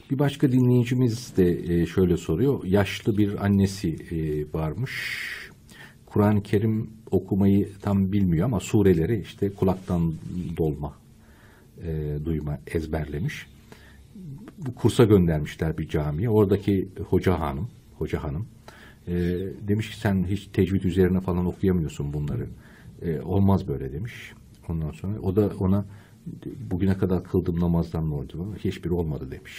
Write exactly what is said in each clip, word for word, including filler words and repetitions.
Bir başka dinleyicimiz de şöyle soruyor. Yaşlı bir annesi varmış. Kur'an-ı Kerim okumayı tam bilmiyor ama sureleri işte kulaktan dolma, e, duyma ezberlemiş. Bu kursa göndermişler bir camiye. Oradaki hoca hanım, hoca hanım e, demiş ki sen hiç tecvid üzerine falan okuyamıyorsun bunları. E, olmaz böyle demiş. Ondan sonra o da ona bugüne kadar kıldığım namazdan ne oldu? Hiçbiri olmadı demiş.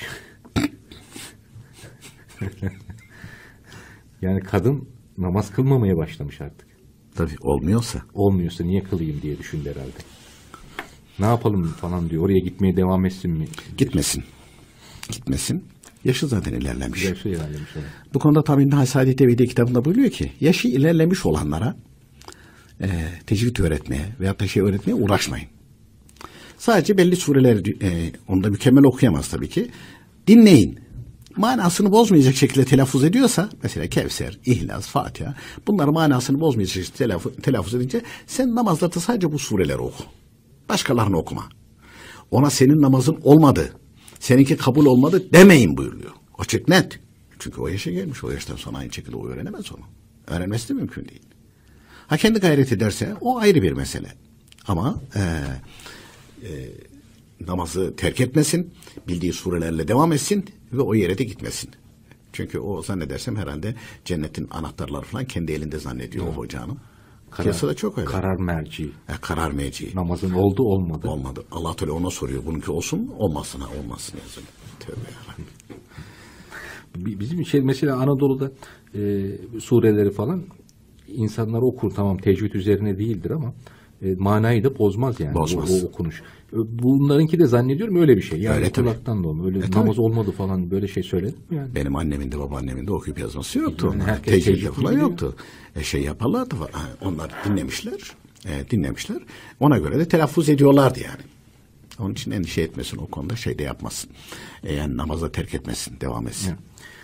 Yani kadın namaz kılmamaya başlamış artık. Tabii olmuyorsa. Olmuyorsa niye kılayım diye düşündü herhalde. Ne yapalım falan diyor. Oraya gitmeye devam etsin mi? Gitmesin. Gitmesin. Yaşı zaten ilerlemiş. Yaşı ilerlemiş. Evet. Bu konuda tabi İbn Sa'di Devidi kitabında buyuruyor ki yaşı ilerlemiş olanlara e, tecvid öğretmeye veyahut da şey öğretmeye uğraşmayın. Sadece belli sureler e, onu da mükemmel okuyamaz tabii ki. Dinleyin. Manasını bozmayacak şekilde telaffuz ediyorsa mesela Kevser, İhlas, Fatiha bunların manasını bozmayacak şekilde telaffuz, telaffuz edince sen namazlarda sadece bu sureleri oku. Başkalarını okuma. Ona senin namazın olmadı, seninki kabul olmadı demeyin buyuruyor. Açık net. Çünkü o yaşa gelmiş. O yaştan sonra aynı şekilde o öğrenemez onu. Öğrenmesi de mümkün değil. Ha kendi gayret ederse o ayrı bir mesele. Ama e, e, namazı terk etmesin, bildiği surelerle devam etsin ve o yere de gitmesin. Çünkü o zannedersem herhalde cennetin anahtarları falan kendi elinde zannediyor evet. O hocanın. Karar, çok öyle. Karar merci. E, karar merci. Namazın oldu olmadı. Olmadı. Allah Teala ona soruyor. Bununki olsun olmasın ha olmasın yazın. Tövbe yarabbim. Bizim şey mesela Anadolu'da e, sureleri falan insanlar okur tamam tecvid üzerine değildir ama e, manayı da bozmaz yani. Bozmaz. O, o okunuş. Bunlarınki de zannediyorum öyle bir şey. Yani öyle kulaktan da olma. Öyle e, namaz tabii. Olmadı falan böyle şey söyledim yani. Benim annemin de babaannemin de okuyup yazması yoktu. Yani tecvid falan yoktu. E, şey yaparlardı. Onlar dinlemişler. E, dinlemişler. Ona göre de telaffuz ediyorlardı yani. Onun için endişe etmesin o konuda şey de yapmasın. E, yani namazı terk etmesin. Devam etsin. Evet.